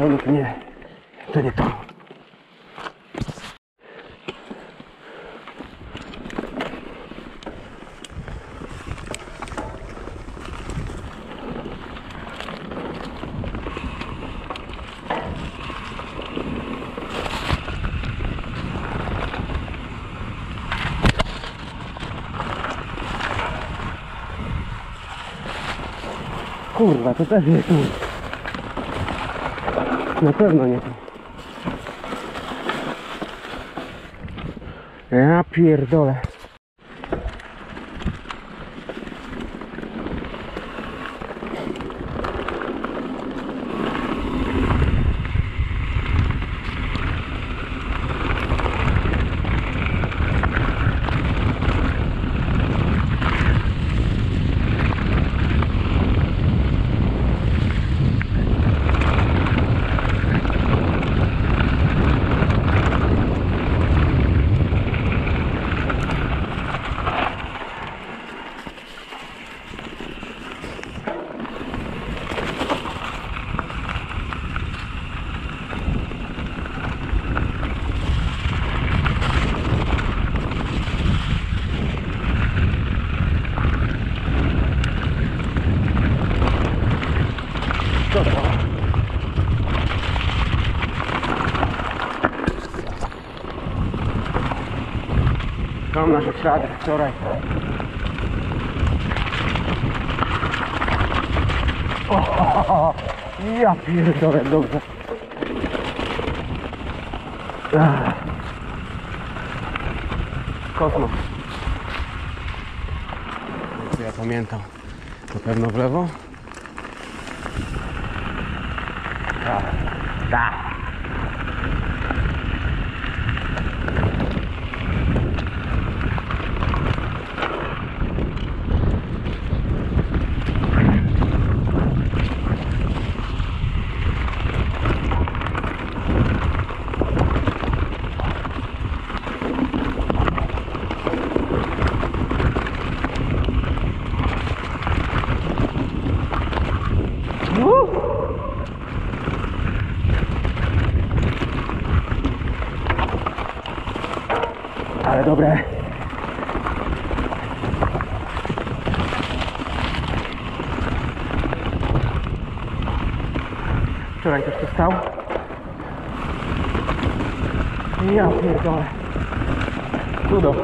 pewno to nie to. Kurwa, to też nie tu. Na pewno nie tu. Ja pierdolę. Tam nasze ślady wczoraj. Ja pierdolę, dobrze. Kosmos. Ja pamiętam. Na pewno w lewo. Tak. Tak. Ale dobre. Wczoraj też tu stał. Ja pierdolę. Cudo.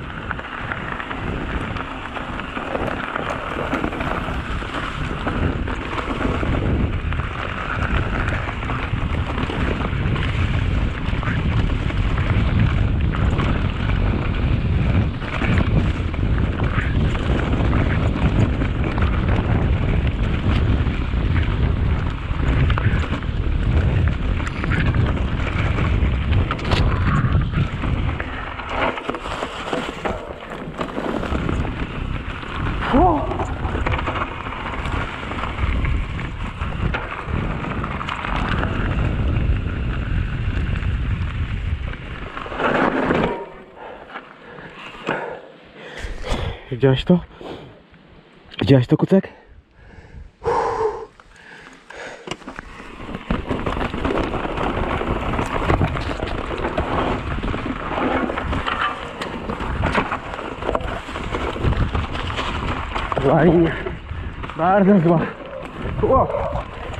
Widziałeś to? Widziałeś to, Kucek? Zła linia. Bardzo zła. O!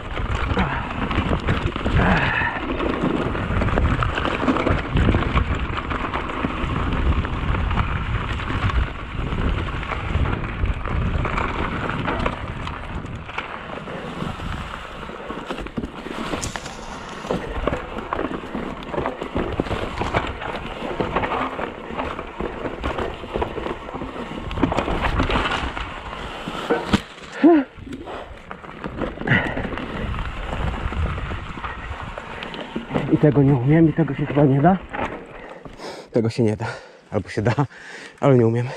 I tego nie umiem, i tego się chyba nie da. Tego się nie da. Albo się da, ale nie umiem.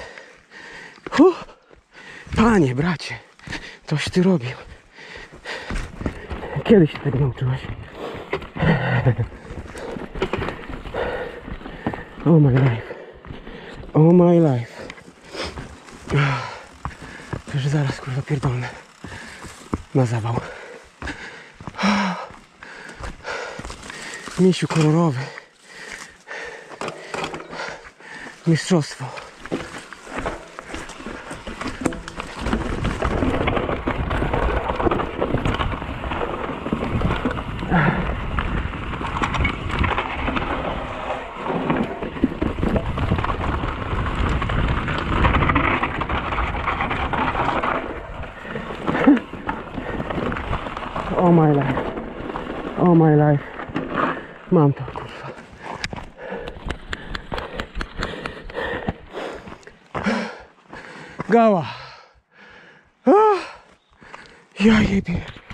Panie, bracie, coś ty robił. Kiedy się tego nauczyłeś? Oh my life. Oh my life. Przecież zaraz kurwa pierdolę na zawał. Misiu kolorowy. Mistrzostwo. Oh my life. Oh my life. Mam to, kurwa. Gała. Ja jebie.